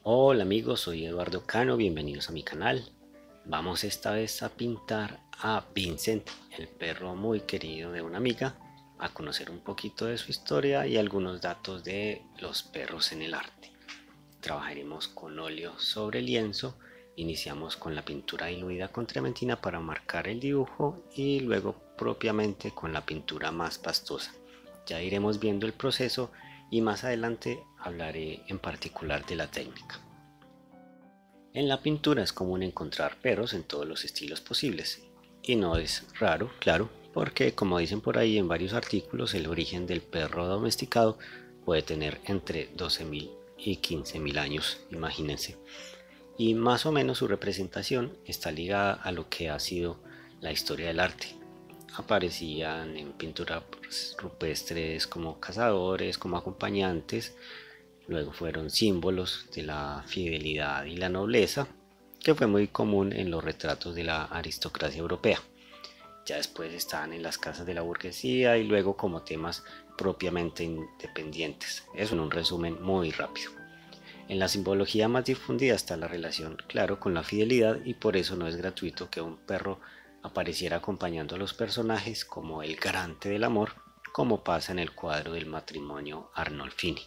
Hola amigos, soy Eduardo Cano, bienvenidos a mi canal. Vamos esta vez a pintar a Vincent, el perro muy querido de una amiga, a conocer un poquito de su historia y algunos datos de los perros en el arte. Trabajaremos con óleo sobre lienzo, iniciamos con la pintura diluida con trementina para marcar el dibujo y luego propiamente con la pintura más pastosa. Ya iremos viendo el proceso y más adelante hablaré en particular de la técnica. En la pintura es común encontrar perros en todos los estilos posibles, y no es raro, claro, porque como dicen por ahí en varios artículos, el origen del perro domesticado puede tener entre 12.000 y 15.000 años, imagínense, y más o menos su representación está ligada a lo que ha sido la historia del arte. Aparecían en pinturas rupestres como cazadores, como acompañantes. Luego fueron símbolos de la fidelidad y la nobleza, que fue muy común en los retratos de la aristocracia europea. Ya después estaban en las casas de la burguesía y luego como temas propiamente independientes. Eso en un resumen muy rápido. En la simbología más difundida está la relación, claro, con la fidelidad, y por eso no es gratuito que un perro apareciera acompañando a los personajes como el garante del amor, como pasa en el cuadro del matrimonio Arnolfini.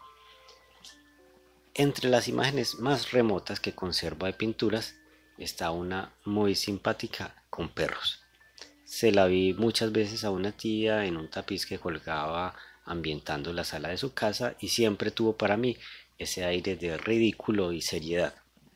Entre las imágenes más remotas que conservo de pinturas está una muy simpática con perros. Se la vi muchas veces a una tía en un tapiz que colgaba ambientando la sala de su casa y siempre tuvo para mí ese aire de ridículo y seriedad.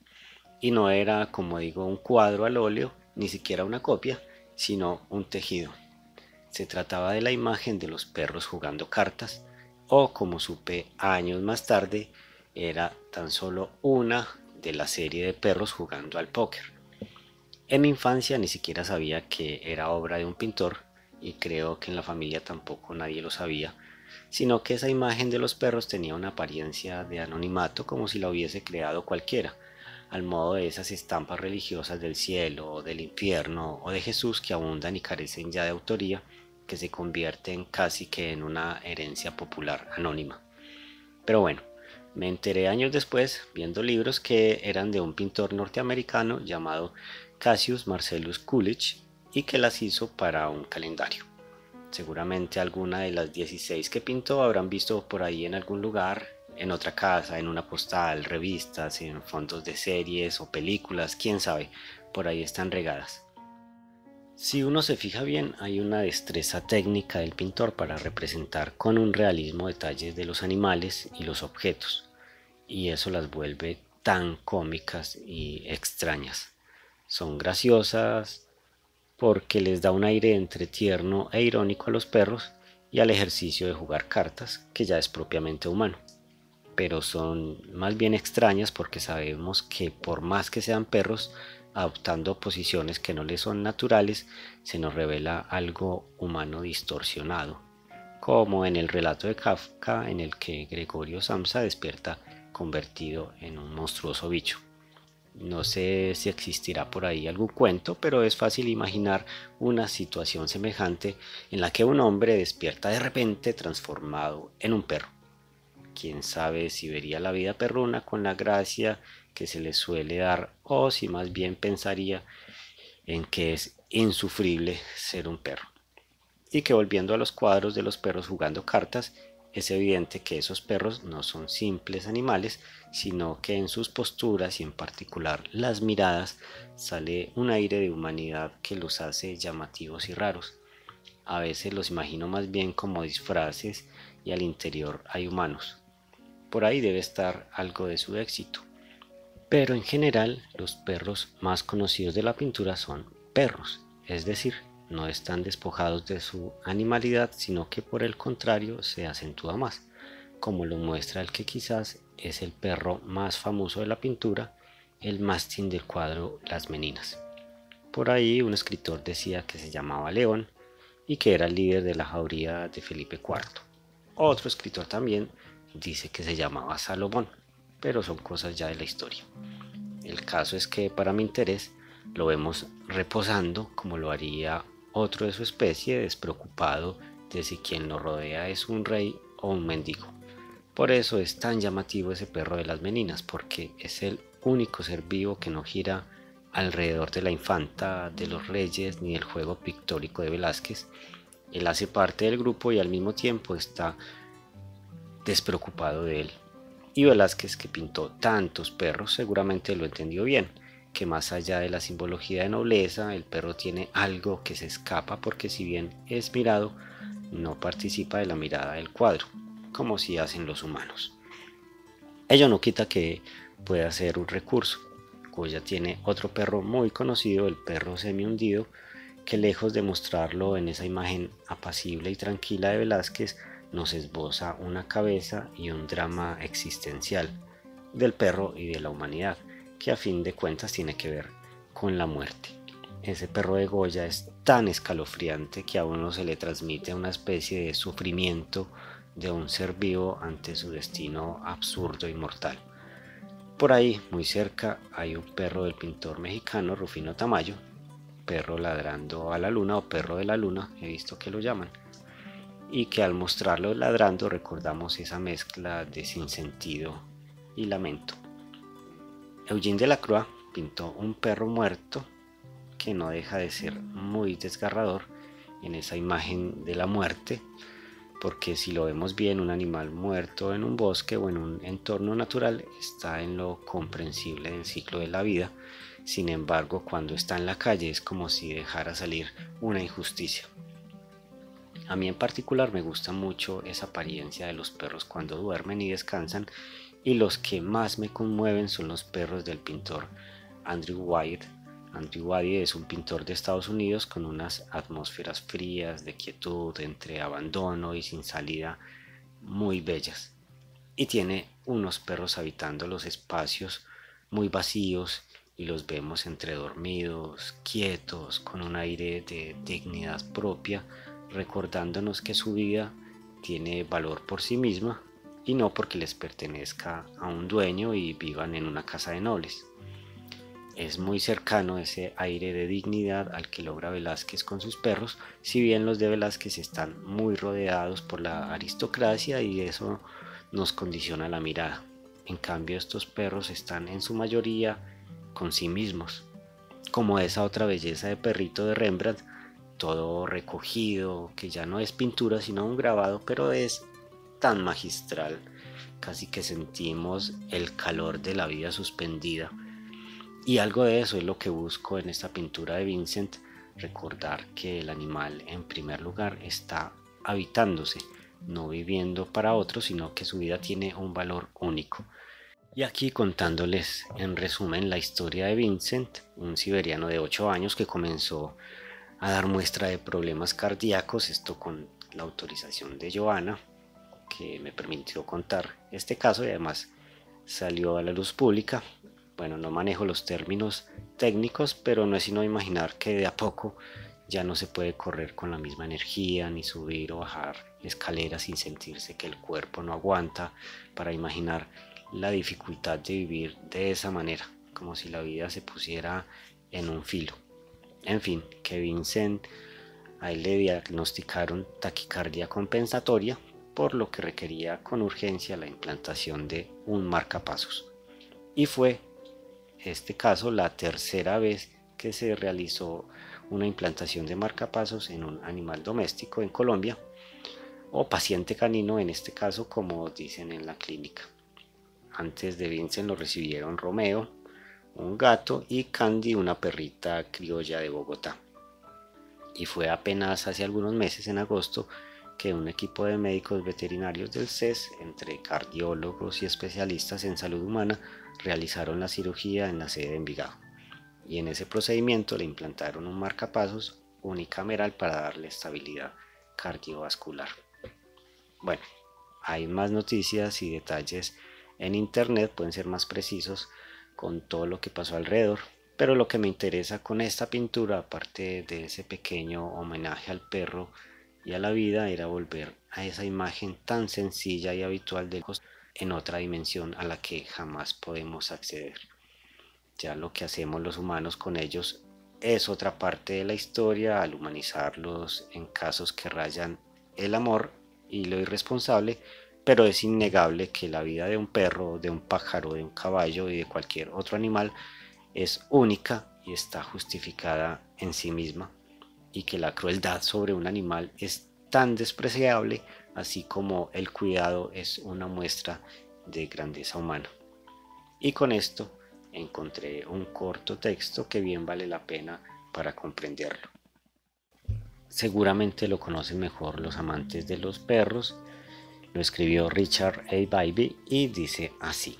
Y no era, como digo, un cuadro al óleo, ni siquiera una copia, sino un tejido. Se trataba de la imagen de los perros jugando cartas, o como supe años más tarde, era tan solo una de la serie de perros jugando al póker. En mi infancia ni siquiera sabía que era obra de un pintor, y creo que en la familia tampoco nadie lo sabía, sino que esa imagen de los perros tenía una apariencia de anonimato como si la hubiese creado cualquiera, al modo de esas estampas religiosas del cielo o del infierno o de Jesús que abundan y carecen ya de autoría, que se convierten casi que en una herencia popular anónima. Pero bueno, me enteré años después, viendo libros, que eran de un pintor norteamericano llamado Cassius Marcellus Coolidge y que las hizo para un calendario. Seguramente alguna de las 16 que pintó habrán visto por ahí en algún lugar, en otra casa, en una postal, revistas, en fondos de series o películas, quién sabe, por ahí están regadas. Si uno se fija bien, hay una destreza técnica del pintor para representar con un realismo detalles de los animales y los objetos, y eso las vuelve tan cómicas y extrañas. Son graciosas porque les da un aire entre tierno e irónico a los perros y al ejercicio de jugar cartas, que ya es propiamente humano. Pero son más bien extrañas porque sabemos que por más que sean perros, adoptando posiciones que no les son naturales, se nos revela algo humano distorsionado, como en el relato de Kafka en el que Gregorio Samsa despierta convertido en un monstruoso bicho. No sé si existirá por ahí algún cuento, pero es fácil imaginar una situación semejante en la que un hombre despierta de repente transformado en un perro. Quién sabe si vería la vida perruna con la gracia que se le suele dar, o si más bien pensaría en que es insufrible ser un perro. Y que volviendo a los cuadros de los perros jugando cartas, es evidente que esos perros no son simples animales, sino que en sus posturas y en particular las miradas sale un aire de humanidad que los hace llamativos y raros. A veces los imagino más bien como disfraces y al interior hay humanos. Por ahí debe estar algo de su éxito. Pero en general los perros más conocidos de la pintura son perros, es decir, no están despojados de su animalidad, sino que por el contrario se acentúa más, como lo muestra el que quizás es el perro más famoso de la pintura, el mástil del cuadro Las Meninas. Por ahí un escritor decía que se llamaba León y que era el líder de la jauría de Felipe IV. Otro escritor también dice que se llamaba Salomón, pero son cosas ya de la historia. El caso es que para mi interés lo vemos reposando como lo haría otro de su especie, despreocupado de si quien lo rodea es un rey o un mendigo. Por eso es tan llamativo ese perro de las meninas, porque es el único ser vivo que no gira alrededor de la infanta, de los reyes, ni del juego pictórico de Velázquez. Él hace parte del grupo y al mismo tiempo está despreocupado de él. Y Velázquez, que pintó tantos perros, seguramente lo entendió bien, que más allá de la simbología de nobleza, el perro tiene algo que se escapa porque si bien es mirado, no participa de la mirada del cuadro, como si hacen los humanos. Ello no quita que pueda ser un recurso. Goya tiene otro perro muy conocido, el perro semi-hundido, que lejos de mostrarlo en esa imagen apacible y tranquila de Velázquez, nos esboza una cabeza y un drama existencial del perro y de la humanidad, que a fin de cuentas tiene que ver con la muerte. Ese perro de Goya es tan escalofriante que a uno se le transmite una especie de sufrimiento de un ser vivo ante su destino absurdo y mortal. Por ahí, muy cerca, hay un perro del pintor mexicano Rufino Tamayo, perro ladrando a la luna o perro de la luna, he visto que lo llaman, y que al mostrarlo ladrando recordamos esa mezcla de sinsentido y lamento. Eugene Delacroix pintó un perro muerto que no deja de ser muy desgarrador en esa imagen de la muerte, porque si lo vemos bien, un animal muerto en un bosque o en un entorno natural está en lo comprensible del ciclo de la vida. Sin embargo, cuando está en la calle es como si dejara salir una injusticia. A mí en particular me gusta mucho esa apariencia de los perros cuando duermen y descansan, y los que más me conmueven son los perros del pintor Andrew Wyeth. Andrew Wyeth es un pintor de Estados Unidos con unas atmósferas frías de quietud entre abandono y sin salida muy bellas, y tiene unos perros habitando los espacios muy vacíos y los vemos entre dormidos, quietos, con un aire de dignidad propia, recordándonos que su vida tiene valor por sí misma y no porque les pertenezca a un dueño y vivan en una casa de nobles. Es muy cercano ese aire de dignidad al que logra Velázquez con sus perros, si bien los de Velázquez están muy rodeados por la aristocracia y eso nos condiciona la mirada. En cambio, estos perros están en su mayoría con sí mismos, como esa otra belleza de perrito de Rembrandt, todo recogido, que ya no es pintura sino un grabado, pero es tan magistral, casi que sentimos el calor de la vida suspendida. Y algo de eso es lo que busco en esta pintura de Vincent, recordar que el animal en primer lugar está habitándose, no viviendo para otros, sino que su vida tiene un valor único. Y aquí contándoles en resumen la historia de Vincent, un siberiano de 8 años que comenzó a dar muestra de problemas cardíacos, esto con la autorización de Joana, que me permitió contar este caso y además salió a la luz pública. Bueno, no manejo los términos técnicos, pero no es sino imaginar que de a poco ya no se puede correr con la misma energía, ni subir o bajar escaleras sin sentirse que el cuerpo no aguanta, para imaginar la dificultad de vivir de esa manera, como si la vida se pusiera en un filo. En fin, que Vincent, a él le diagnosticaron taquicardia compensatoria, por lo que requería con urgencia la implantación de un marcapasos. Y fue este caso la tercera vez que se realizó una implantación de marcapasos en un animal doméstico en Colombia, o paciente canino en este caso, como dicen en la clínica. Antes de Vincent lo recibieron Romeo, un gato, y Candy, una perrita criolla de Bogotá. Y fue apenas hace algunos meses, en agosto, que un equipo de médicos veterinarios del CES, entre cardiólogos y especialistas en salud humana, realizaron la cirugía en la sede de Envigado. Y en ese procedimiento le implantaron un marcapasos unicameral para darle estabilidad cardiovascular. Bueno, hay más noticias y detalles en internet, pueden ser más precisos con todo lo que pasó alrededor, pero lo que me interesa con esta pintura, aparte de ese pequeño homenaje al perro y a la vida, era volver a esa imagen tan sencilla y habitual de lejos en otra dimensión a la que jamás podemos acceder. Ya lo que hacemos los humanos con ellos es otra parte de la historia al humanizarlos en casos que rayan el amor y lo irresponsable, pero es innegable que la vida de un perro, de un pájaro, de un caballo y de cualquier otro animal es única y está justificada en sí misma, y que la crueldad sobre un animal es tan despreciable, así como el cuidado es una muestra de grandeza humana. Y con esto encontré un corto texto que bien vale la pena para comprenderlo. Seguramente lo conocen mejor los amantes de los perros. Lo escribió Richard A. Bybee y dice así: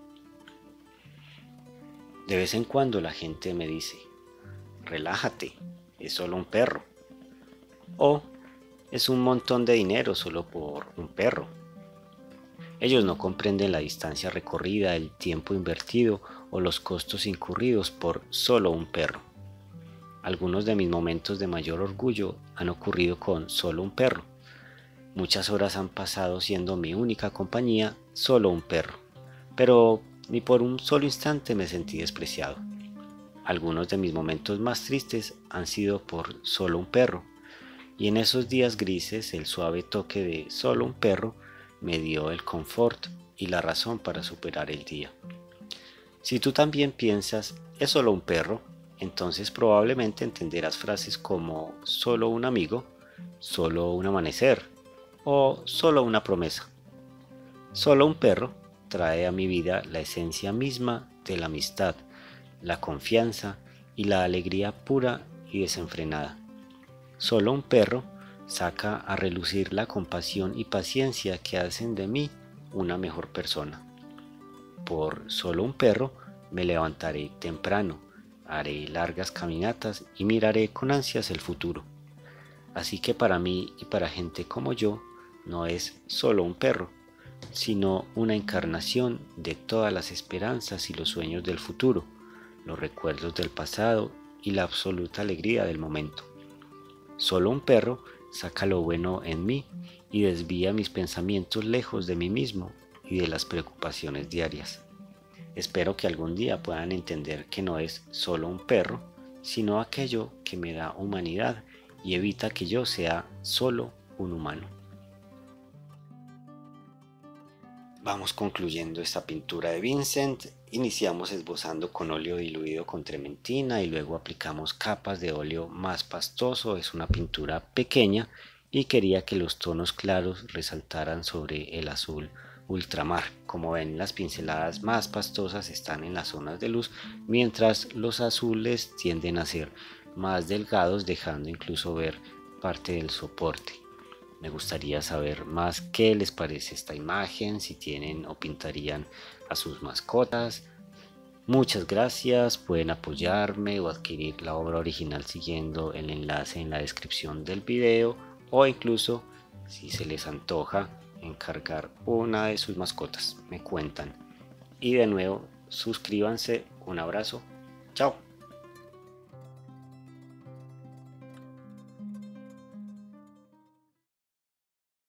de vez en cuando la gente me dice, relájate, es solo un perro. O es un montón de dinero solo por un perro. Ellos no comprenden la distancia recorrida, el tiempo invertido o los costos incurridos por solo un perro. Algunos de mis momentos de mayor orgullo han ocurrido con solo un perro. Muchas horas han pasado siendo mi única compañía solo un perro, pero ni por un solo instante me sentí despreciado. Algunos de mis momentos más tristes han sido por solo un perro, y en esos días grises el suave toque de solo un perro me dio el confort y la razón para superar el día. Si tú también piensas, es solo un perro, entonces probablemente entenderás frases como solo un amigo, solo un amanecer o solo una promesa. Solo un perro trae a mi vida la esencia misma de la amistad, la confianza y la alegría pura y desenfrenada. Solo un perro saca a relucir la compasión y paciencia que hacen de mí una mejor persona. Por solo un perro me levantaré temprano, haré largas caminatas y miraré con ansias el futuro. Así que para mí y para gente como yo, no es solo un perro, sino una encarnación de todas las esperanzas y los sueños del futuro, los recuerdos del pasado y la absoluta alegría del momento. Solo un perro saca lo bueno en mí y desvía mis pensamientos lejos de mí mismo y de las preocupaciones diarias. Espero que algún día puedan entender que no es solo un perro, sino aquello que me da humanidad y evita que yo sea solo un humano. Vamos concluyendo esta pintura de Vincent. Iniciamos esbozando con óleo diluido con trementina y luego aplicamos capas de óleo más pastoso. Es una pintura pequeña y quería que los tonos claros resaltaran sobre el azul ultramar. Como ven, las pinceladas más pastosas están en las zonas de luz, mientras los azules tienden a ser más delgados, dejando incluso ver parte del soporte. Me gustaría saber más qué les parece esta imagen, si tienen o pintarían a sus mascotas. Muchas gracias, pueden apoyarme o adquirir la obra original siguiendo el enlace en la descripción del video, o incluso, si se les antoja, encargar una de sus mascotas. Me cuentan. Y de nuevo, suscríbanse. Un abrazo. Chao.